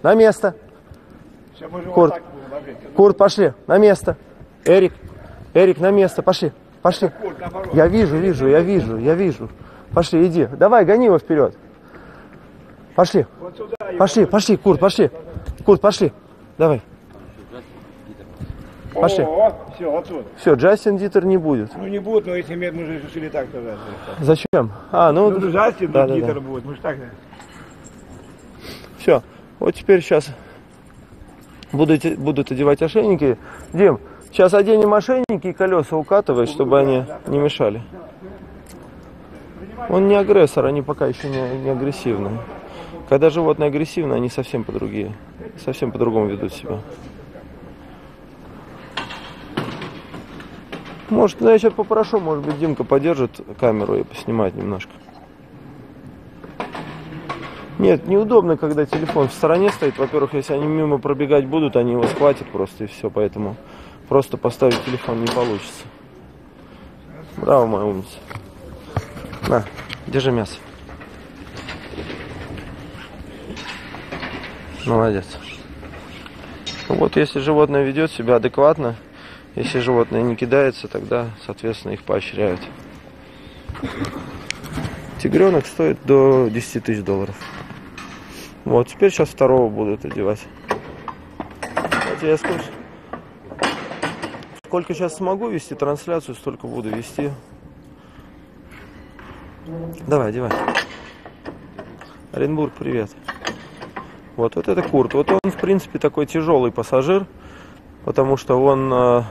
На место. Курт. Курт, пошли. На место. Эрик. Эрик, на место. Пошли. Пошли. Я вижу. Пошли, иди. Давай, гони его вперед. Пошли. Пошли, Курт, пошли. Курт, пошли. Давай. Пошли. Все, вот тут. Все, Джастин Дитер не будет. Ну не будет, но если мы же решили так сказать. Зачем? Ну Джастин да, Дитер да. будет, мы же так. Все. Вот теперь сейчас будут одевать ошейники. Дим, сейчас оденем ошейники и колеса укатывать, чтобы они не мешали. Он не агрессор, они пока еще не агрессивные. Когда животные агрессивны, они совсем по-другому ведут себя. Может, я сейчас попрошу, может быть, Димка подержит камеру и поснимает немножко. Нет, неудобно, когда телефон в стороне стоит. Во-первых, если они мимо пробегать будут, они его схватят просто и все. Поэтому просто поставить телефон не получится. Браво, моя умница. На, держи мясо. Молодец. Вот если животное ведет себя адекватно, если животное не кидается, тогда, соответственно, их поощряют. Тигренок стоит до 10 тысяч долларов. Вот, теперь сейчас второго будут одевать. Кстати, я сколько сейчас смогу вести трансляцию, столько буду вести. Давай, одевай. Оренбург, привет. Вот это Курт. Вот он, в принципе, такой тяжелый пассажир, потому что он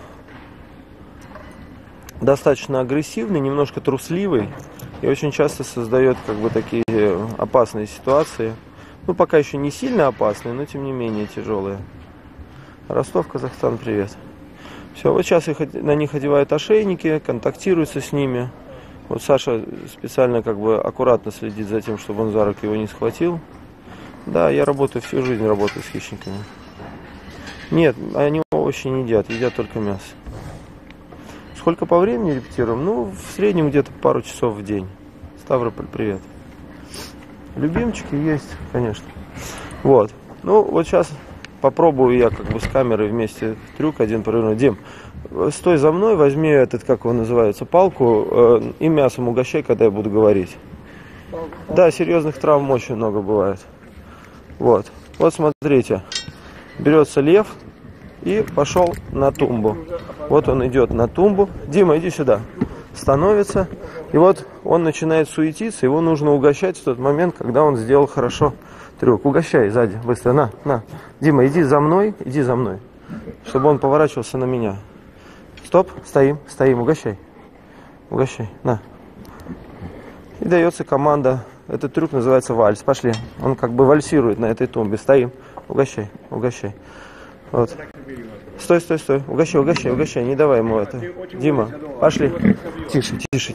достаточно агрессивный, немножко трусливый и очень часто создает такие опасные ситуации. Ну, пока еще не сильно опасные, но тем не менее тяжелые. Ростов, Казахстан, привет. Все, вот сейчас на них одевают ошейники, контактируются с ними. Вот Саша специально аккуратно следит за тем, чтобы он за руки его не схватил. Да, я всю жизнь работаю с хищниками. Нет, они овощи не едят только мясо. Сколько по времени репетируем? Ну, в среднем где-то пару часов в день. Ставрополь, привет. Любимчики есть, конечно. Вот. Ну, вот сейчас попробую я с камерой вместе трюк один проверну. Дим, стой за мной, возьми как он называется, палку и мясом угощай, когда я буду говорить. Да, серьезных травм очень много бывает. Вот. Вот смотрите. Берется лев и пошел на тумбу. Вот он идет на тумбу. Дима, иди сюда. Становится. И вот он начинает суетиться. Его нужно угощать в тот момент, когда он сделал хорошо трюк. Угощай сзади. Быстро. На. Дима, иди за мной. Чтобы он поворачивался на меня. Стоп. Стоим. Угощай. На. И дается команда. Этот трюк называется вальс. Пошли. Он вальсирует на этой тумбе. Стоим. Угощай. Вот. Стой. Угощай. Не давай ему это. Дима, пошли. Тише.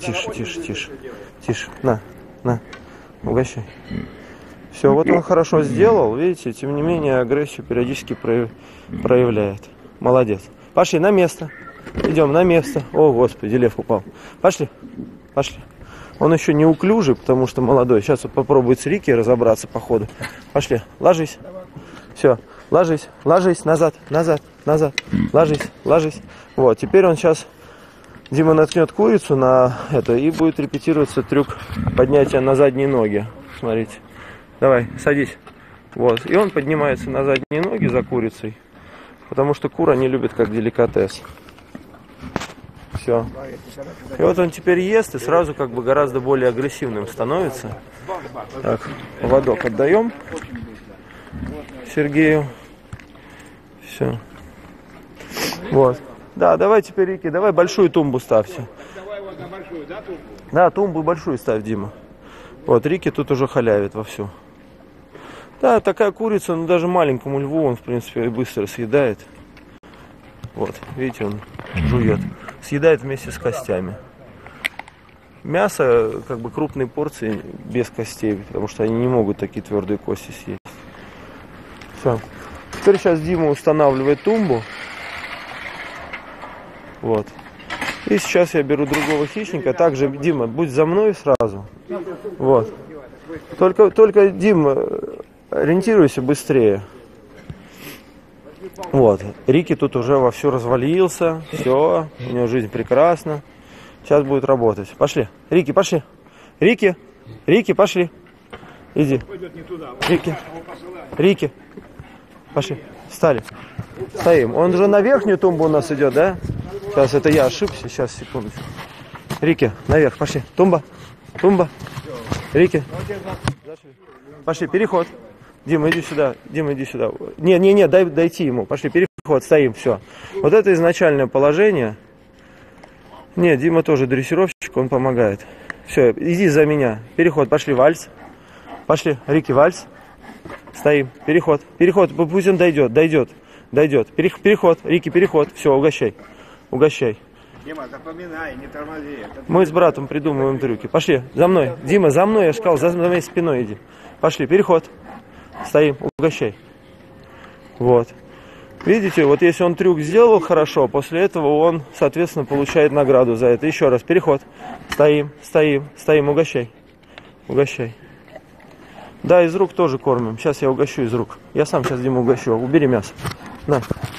На. Угощай. Все, вот он хорошо сделал. Видите, тем не менее агрессию периодически проявляет. Молодец. Пошли на место. Идем на место. О, господи, лев упал. Пошли. Он еще неуклюжий, потому что молодой. Сейчас вот попробует с Рики разобраться по ходу. Пошли. Ложись. Все. Ложись. Назад. Ложись. Вот. Теперь он сейчас, Дима наткнет курицу на это и будет репетироваться трюк поднятия на задние ноги. Смотрите. Давай, садись. Вот. И он поднимается на задние ноги за курицей. Потому что кур они любят как деликатес. Все. И вот он теперь ест и сразу гораздо более агрессивным становится. Так, поводок отдаем Сергею. Все. Вот. Да, давай теперь, Рики, давай большую тумбу ставьте. Да, тумбу большую ставь, Дима. Вот, Рики тут уже халявит вовсю. Да, такая курица, даже маленькому льву он, в принципе, быстро съедает. Вот, видите, он жует. Съедает вместе с костями. Мясо, крупные порции без костей, потому что они не могут такие твердые кости съесть. Все. Теперь сейчас Дима устанавливает тумбу. Вот. И сейчас я беру другого хищника. Также, Дима, будь за мной сразу. Вот. Только Дима, ориентируйся быстрее. Вот, Рики тут уже вовсю развалился, все, у него жизнь прекрасна. Сейчас будет работать. Пошли, Рики, пошли. Рики, Рики, пошли. Иди. Рики, Рики, пошли. Встали. Стоим. Он же на верхнюю тумбу у нас идет, да? Сейчас, это я ошибся. Сейчас, секундочку. Рики, наверх, пошли. Тумба, тумба. Рики. Пошли, переход. Дима, иди сюда. Дима, иди сюда. Не, дойти ему. Пошли, переход, стоим, все. Вот это изначальное положение. Нет, Дима тоже дрессировщик, он помогает. Все, иди за меня. Переход, пошли, вальс. Пошли, Рики, вальс. Стоим, переход. Переход, пусть он дойдет. Переход, Рики, переход. Все, угощай. Угощай. Дима, запоминай, не тормози. Мы с братом придумываем трюки. Пошли, за мной. Дима, за мной, я же сказал, за моей спиной иди. Пошли, переход. Стоим, угощай. Вот. Видите, вот если он трюк сделал хорошо, после этого он, соответственно, получает награду за это. Еще раз, переход. Стоим, угощай. Угощай. Да, из рук тоже кормим. Сейчас я угощу из рук. Я сам сейчас Диму угощу. Убери мясо. На.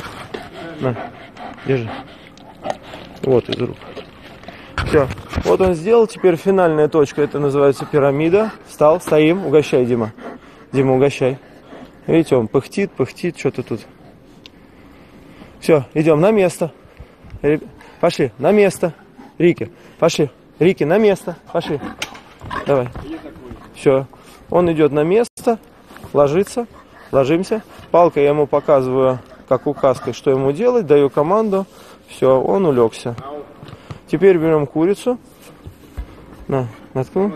Держи. Вот из рук. Все. Вот он сделал. Теперь финальная точка. Это называется пирамида. Встал, стоим. Угощай, Дима. Дима, угощай. Видите, он пыхтит, что-то тут. Все, идем на место. Пошли, на место. Рики, пошли. Рики, на место. Пошли. Давай. Все. Он идет на место, ложится, ложимся. Палкой я ему показываю, как указкой, что ему делать, даю команду. Все, он улегся. Теперь берем курицу. На, наткнул.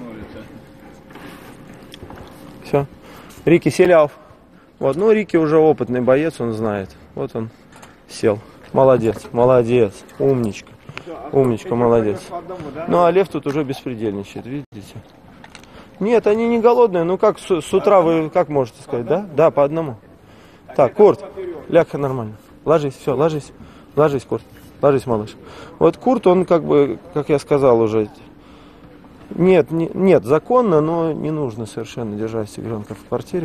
Все. Рики селяв. Вот, ну Рики уже опытный боец, он знает. Вот он сел. Молодец, умничка. Умничка, молодец. Ну а лев тут уже беспредельничает, видите? Нет, они не голодные. Ну как с утра вы, как можете сказать, да? Да, по одному. Так, Курт, ляг нормально. Ложись, все, ложись. Ложись, Курт. Ложись, малыш. Вот Курт, он как бы, как я сказал уже, нет, законно, но не нужно совершенно держать тигренка в квартире.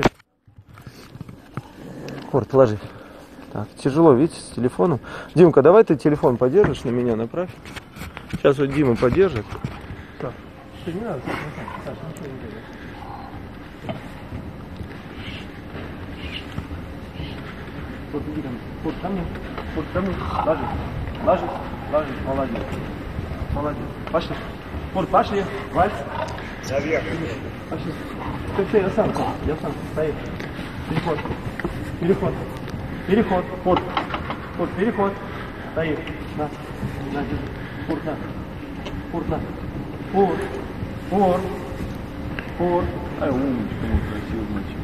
Курт, ложись. Так, тяжело, видите, с телефоном. Димка, давай ты телефон подержишь, на меня направь. Сейчас вот Дима подержит. Так, не надо, Саша, ничего не делай. Курт, иди ко мне. Курт, ко мне. Ложись, молодец. Пошли. Курт, пошли. Вальс. Наверх. Пошли. Ты, я сам. Стоим. Переход. Курт, переход. Стоим. На. Курт, на. Курт. Ай, умничка, мой красивый мальчик.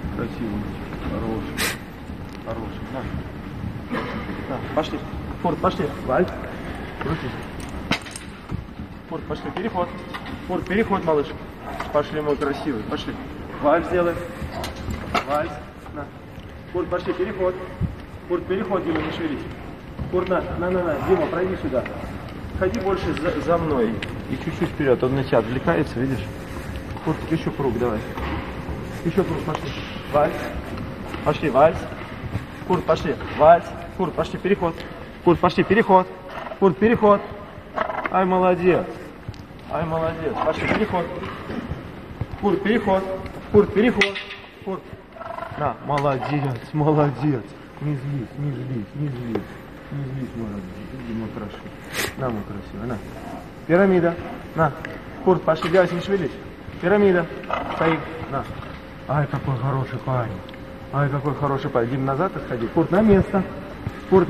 Хороший. На. Пошли. Курт, пошли. Вальс. Крутись. Курт, пошли. Переход. Курт, переход, малыш. Пошли, мой красивый. Пошли. Вальс сделай. Вальс. На. Курт, пошли. Переход. Курт, переход, Дима, не шевелись. Курт, на. Дима, пройди сюда. Ходи больше за мной. И чуть-чуть вперед. Он на тебя отвлекается, видишь? Курт, еще круг, давай. Еще круг, пошли. Вальс. Пошли, вальс. Курт, пошли. Вальс. Курт, пошли, переход. Курт, пошли, переход. Курт, переход. Ай, молодец. Пошли, переход. Курт, переход. Курт. На, молодец. Не злись, молодец. Иди, мой красивый. На, мой красивый, на. Пирамида. На. Курт, пошли, девайся, не шевелись. Пирамида. Стоит. На. Ай, какой хороший парень. Дим, назад отходи. Курт, на место. Курт,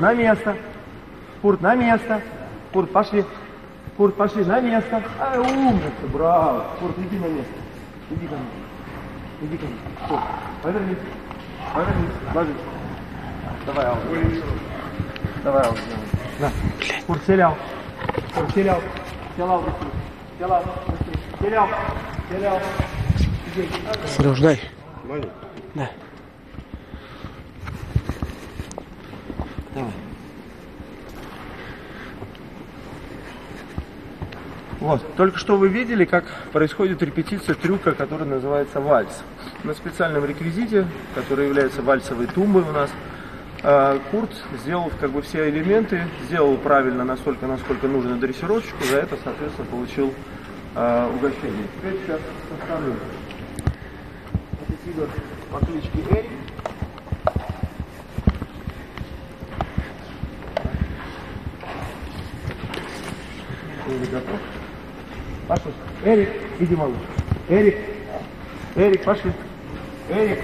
пошли. Курт, пошли на место. Ай, умница, браво. Курт, иди на место. Иди ко мне. Курт, повернись. Ложись. Давай, Алла. На. Курт, селял. Сереж, дай. Да. Давай. Вот, только что вы видели, как происходит репетиция трюка, который называется вальс. На специальном реквизите, который является вальсовой тумбой у нас, Курт сделал как бы все элементы, сделал правильно настолько, насколько нужно дрессировщику, за это, соответственно, получил угощение. Теперь сейчас составлю. Это тигр по кличке Эрик. Эрик готов. Пошли. Эрик, иди, малыш. Эрик. Эрик, пошли. Эрик.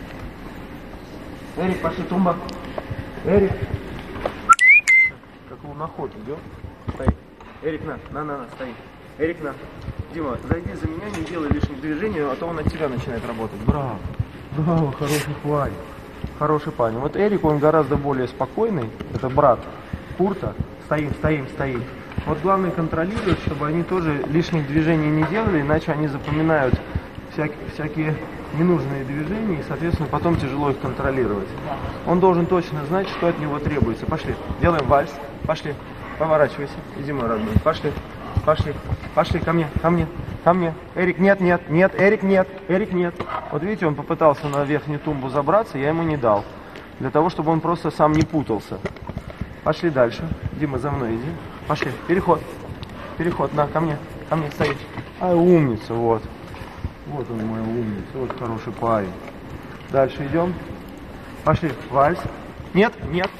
Эрик, пошли, Тумба. Эрик. Как луноход идет. Стоит. Эрик, на, стоит. Эрик, на. Дима, зайди за меня, не делай лишних движений, а то он от тебя начинает работать. Браво. Браво, хороший парень. Хороший парень. Вот Эрик, он гораздо более спокойный. Это брат Курта. Стоим. Вот главное контролировать, чтобы они тоже лишних движений не делали, иначе они запоминают всякие ненужные движения, и, соответственно, потом тяжело их контролировать. Он должен точно знать, что от него требуется. Пошли, делаем вальс. Пошли, поворачивайся. Иди, мой родной. Пошли, ко мне. Эрик, нет, Эрик, нет. Вот видите, он попытался на верхнюю тумбу забраться, я ему не дал. Для того, чтобы он просто сам не путался. Пошли дальше. Дима, за мной иди. Пошли, переход, на, ко мне стоишь. Ай, умница, вот. Вот он, моя умница, вот хороший парень. Дальше идем. Пошли, вальс. Нет,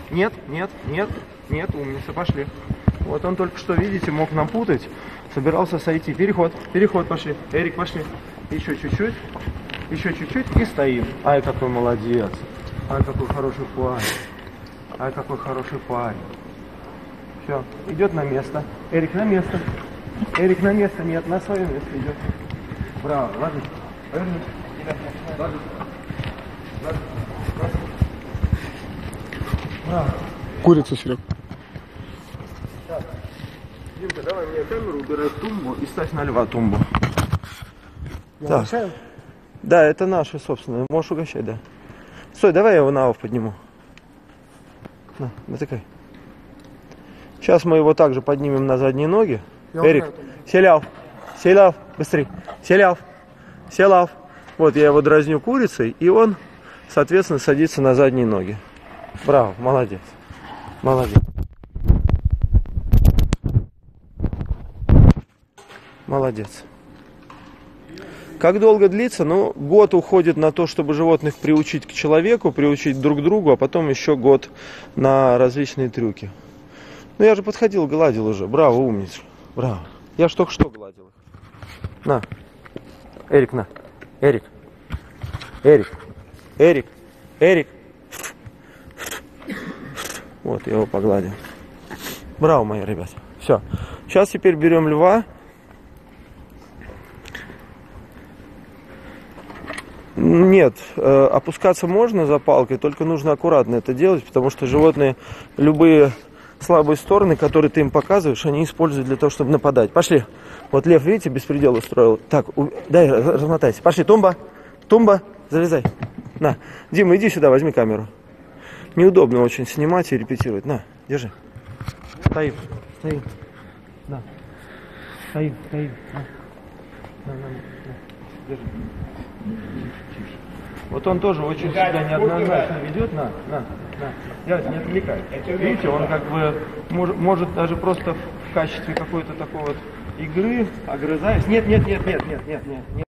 умница, пошли. Вот он только что, видите, мог напутать, собирался сойти. Переход, пошли. Эрик, пошли. Еще чуть-чуть и стоим. Ай, какой молодец. Ай, какой хороший парень. Все, идет на место. Эрик на место. Нет, на свое место идет. Браво, ложись. Ложись. Браво. Курица, Серег. Так. Димка, давай мне камеру, убирай тумбу и ставь на льва тумбу. Я угощаю? Да, это наши, собственно. Можешь угощать, да. Стой, давай я его на ов подниму. На, натыкай. Сейчас мы его также поднимем на задние ноги. Эрик, сел, быстрей. Сел. Вот я его дразню курицей, и он, соответственно, садится на задние ноги. Браво, молодец. Как долго длится? Ну, год уходит на то, чтобы животных приучить к человеку, приучить друг к другу, а потом еще год на различные трюки. Ну, я же подходил, гладил уже. Браво, умница. Браво. Я ж только что гладил их. На. Эрик, на. Эрик. Вот, я его погладил. Браво, мои ребята. Все. Сейчас теперь берем льва. Нет, опускаться можно за палкой, только нужно аккуратно это делать, потому что животные любые слабые стороны, которые ты им показываешь, они используют для того, чтобы нападать. Пошли. Вот лев, видите, беспредел устроил. Так, дай, размотайся. Пошли, Тумба, залезай. На, Дима, иди сюда, возьми камеру. Неудобно очень снимать и репетировать. На, держи. Стоим. На. Стоим. На. Держи. Вот он тоже очень себя неоднозначно ведет. На. Я не отвлекаю. Видите, он как бы может даже просто в качестве какой-то такой вот игры огрызаясь. Нет.